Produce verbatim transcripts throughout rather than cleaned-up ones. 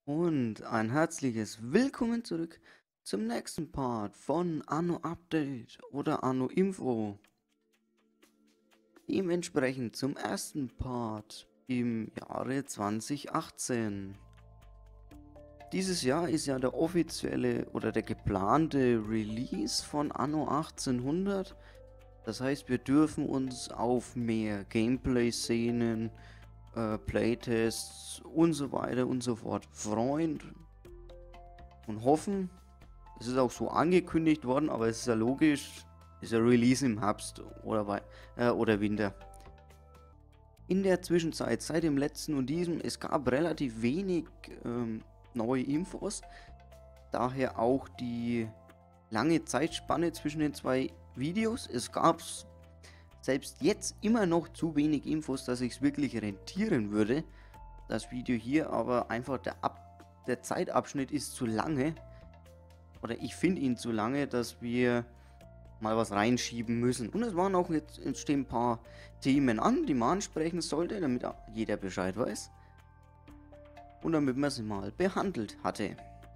Und ein herzliches Willkommen zurück zum nächsten Part von Anno Update oder Anno Info. Dementsprechend zum ersten Part im Jahre zweitausendachtzehn. Dieses Jahr ist ja der offizielle oder der geplante Release von Anno achtzehnhundert. Das heißt, wir dürfen uns auf mehr Gameplay-Szenen, äh, Playtests und so weiter und so fort freuen und hoffen. Es ist auch so angekündigt worden, aber es ist ja logisch, ist ja Release im Herbst oder, Wei äh, oder Winter. In der Zwischenzeit, seit dem letzten und diesem, es gab relativ wenig ähm, neue Infos. Daher auch die lange Zeitspanne zwischen den zwei Videos. Es gab selbst jetzt immer noch zu wenig Infos, dass ich es wirklich rentieren würde. Das Video hier, aber einfach der, Ab der Zeitabschnitt ist zu lange. Oder ich finde ihn zu lange, dass wir mal was reinschieben müssen. Und es waren auch jetzt, jetzt stehen ein paar Themen an, die man ansprechen sollte, damit jeder Bescheid weiß. Und damit man sie mal behandelt hatte.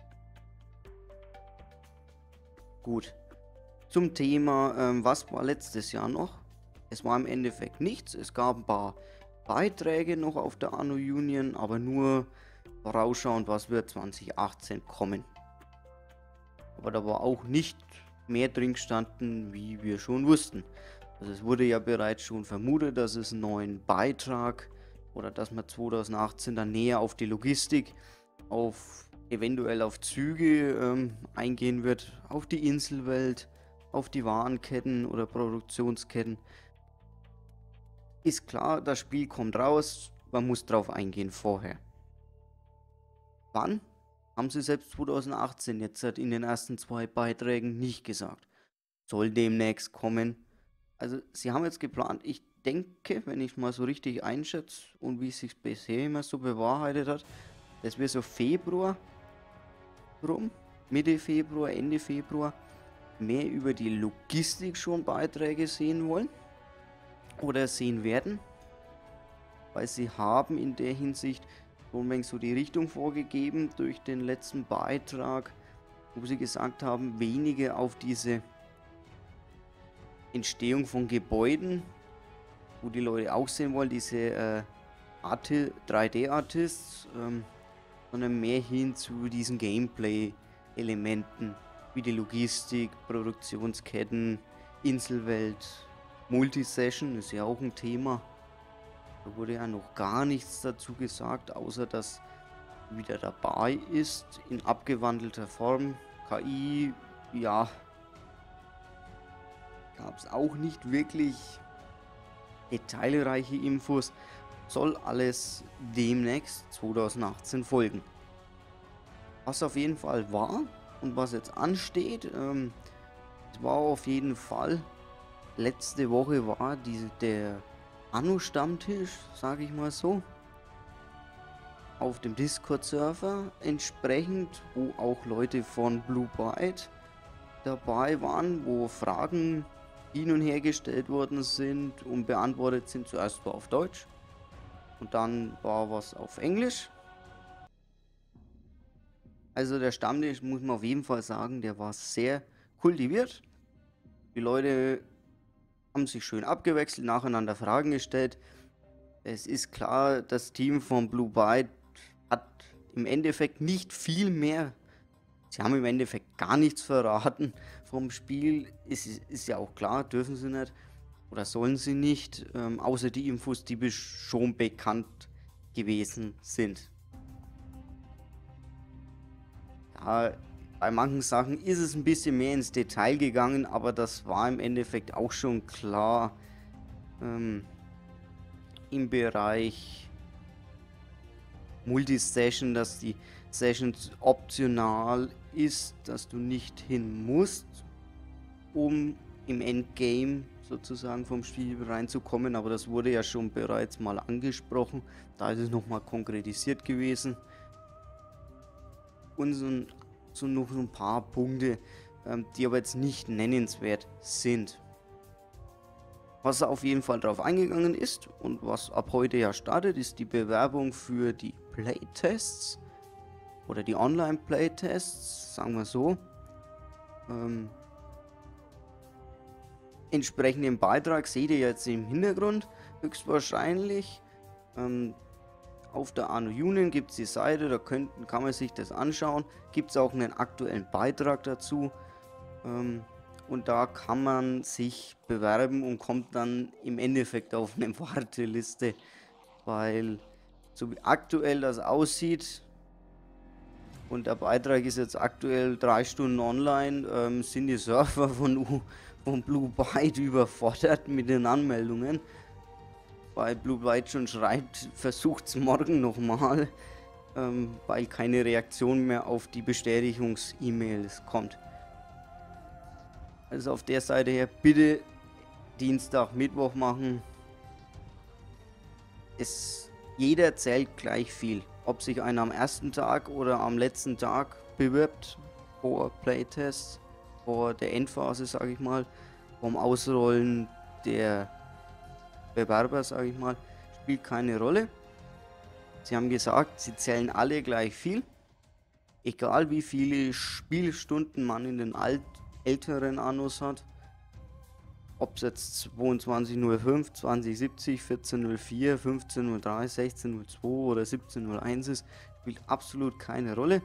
Gut. Zum Thema, ähm, was war letztes Jahr noch? Es war im Endeffekt nichts. Es gab ein paar Beiträge noch auf der Anno Union, aber nur vorausschauend, was wird zwanzig achtzehn kommen. Aber da war auch nicht mehr drin gestanden, wie wir schon wussten. Also es wurde ja bereits schon vermutet, dass es einen neuen Beitrag oder dass man zwanzig achtzehn dann näher auf die Logistik, auf eventuell auf Züge ähm, eingehen wird, auf die Inselwelt, auf die Warenketten oder Produktionsketten. Ist klar, das Spiel kommt raus, man muss drauf eingehen vorher. Wann? Haben sie selbst zwanzig achtzehn jetzt in den ersten zwei Beiträgen nicht gesagt. Soll demnächst kommen. Also sie haben jetzt geplant, ich denke, wenn ich mal so richtig einschätze und wie es sich bisher immer so bewahrheitet hat, dass wir so Februar rum, Mitte Februar, Ende Februar, mehr über die Logistik schon Beiträge sehen wollen oder sehen werden, weil sie haben in der Hinsicht schon so die Richtung vorgegeben durch den letzten Beitrag, wo sie gesagt haben, weniger auf diese Entstehung von Gebäuden, wo die Leute auch sehen wollen, diese äh, drei D-Artists, ähm, sondern mehr hin zu diesen Gameplay-Elementen, wie die Logistik, Produktionsketten, Inselwelt, Multisession ist ja auch ein Thema. Da wurde ja noch gar nichts dazu gesagt, außer dass wieder dabei ist, in abgewandelter Form. K I, ja, gab es auch nicht wirklich detailreiche Infos. Soll alles demnächst zwanzig achtzehn folgen. Was auf jeden Fall war und was jetzt ansteht, ähm, es war auf jeden Fall, letzte Woche war diese, der Anno-Stammtisch, sage ich mal so, auf dem Discord-Server entsprechend, wo auch Leute von Blue Byte dabei waren, wo Fragen hin und her gestellt worden sind und beantwortet sind. Zuerst war auf Deutsch und dann war was auf Englisch. Also der Stammtisch, muss man auf jeden Fall sagen, der war sehr kultiviert. Die Leute haben sich schön abgewechselt, nacheinander Fragen gestellt. Es ist klar, das Team von Blue Byte hat im Endeffekt nicht viel mehr. Sie haben im Endeffekt gar nichts verraten vom Spiel. Ist, ist ja auch klar, dürfen sie nicht oder sollen sie nicht, ähm, außer die Infos, die schon bekannt gewesen sind. Ja, bei manchen Sachen ist es ein bisschen mehr ins Detail gegangen, aber das war im Endeffekt auch schon klar ähm, im Bereich Multisession, dass die Session optional ist, dass du nicht hin musst, um im Endgame sozusagen vom Spiel reinzukommen, aber das wurde ja schon bereits mal angesprochen, da ist es nochmal konkretisiert gewesen. Und so, so noch so ein paar Punkte, ähm, die aber jetzt nicht nennenswert sind. Was auf jeden Fall drauf eingegangen ist und was ab heute ja startet, ist die Bewerbung für die Playtests oder die Online-Playtests, sagen wir so, ähm, entsprechenden Beitrag seht ihr jetzt im Hintergrund, höchstwahrscheinlich. Ähm, auf der Anno Union gibt es die Seite, da könnt, kann man sich das anschauen. Gibt es auch einen aktuellen Beitrag dazu. Ähm, und da kann man sich bewerben und kommt dann im Endeffekt auf eine Warteliste. Weil so wie aktuell das aussieht, und der Beitrag ist jetzt aktuell drei Stunden online, ähm, sind die Server von, U von Blue Byte überfordert mit den Anmeldungen. Weil Blue Byte schon schreibt, versucht es morgen nochmal, ähm, weil keine Reaktion mehr auf die Bestätigungs-E-Mails kommt. Also auf der Seite her bitte Dienstag, Mittwoch machen. Es, jeder zählt gleich viel. Ob sich einer am ersten Tag oder am letzten Tag bewirbt vor Playtests, vor der Endphase, sage ich mal, vom Ausrollen der Bewerber, sage ich mal, spielt keine Rolle. Sie haben gesagt, sie zählen alle gleich viel. Egal wie viele Spielstunden man in den alt, älteren Annos hat. Ob es jetzt zweiundzwanzig null fünf, zwanzig siebzig, vierzehn null vier, fünfzehn null drei, sechzehn null zwei oder siebzehn null eins ist, spielt absolut keine Rolle.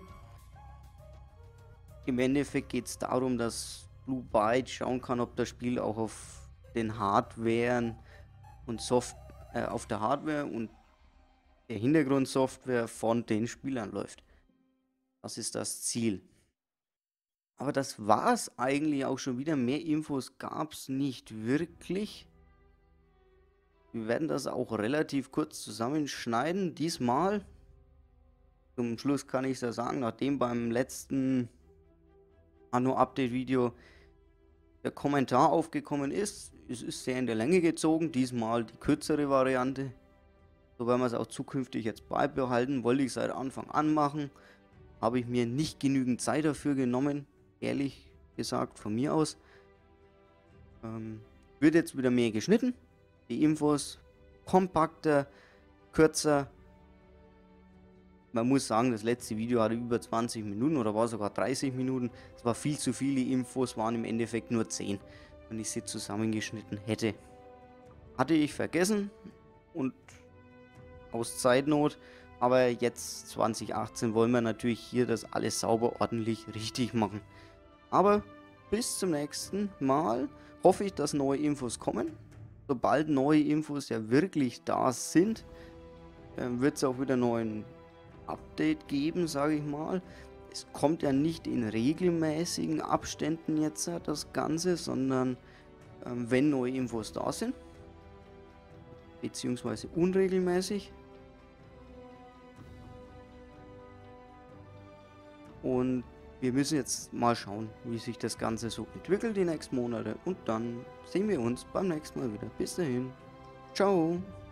Im Endeffekt geht es darum, dass Blue Byte schauen kann, ob das Spiel auch auf den Hardwaren und Soft äh, auf der Hardware und der Hintergrundsoftware von den Spielern läuft. Das ist das Ziel. Aber das war es eigentlich auch schon wieder. Mehr Infos gab es nicht wirklich. Wir werden das auch relativ kurz zusammenschneiden. Diesmal, zum Schluss kann ich es ja sagen, nachdem beim letzten Anno-Update-Video der Kommentar aufgekommen ist, es ist sehr in der Länge gezogen. Diesmal die kürzere Variante. So werden wir es auch zukünftig jetzt beibehalten. Wollte ich seit Anfang an machen. Habe ich mir nicht genügend Zeit dafür genommen. Ehrlich gesagt, von mir aus. Ähm, wird jetzt wieder mehr geschnitten. Die Infos kompakter, kürzer. Man muss sagen, das letzte Video hatte über zwanzig Minuten oder war sogar dreißig Minuten. Es war viel zu viele Infos, waren im Endeffekt nur zehn, wenn ich sie zusammengeschnitten hätte. Hatte ich vergessen und aus Zeitnot. Aber jetzt zwanzig achtzehn wollen wir natürlich hier das alles sauber, ordentlich, richtig machen. Aber bis zum nächsten Mal hoffe ich, dass neue Infos kommen. Sobald neue Infos ja wirklich da sind, äh, wird es auch wieder neuen Update geben, sage ich mal. Es kommt ja nicht in regelmäßigen Abständen jetzt das Ganze, sondern äh, wenn neue Infos da sind, beziehungsweise unregelmäßig. Und wir müssen jetzt mal schauen, wie sich das Ganze so entwickelt die nächsten Monate. Und dann sehen wir uns beim nächsten Mal wieder. Bis dahin. Ciao.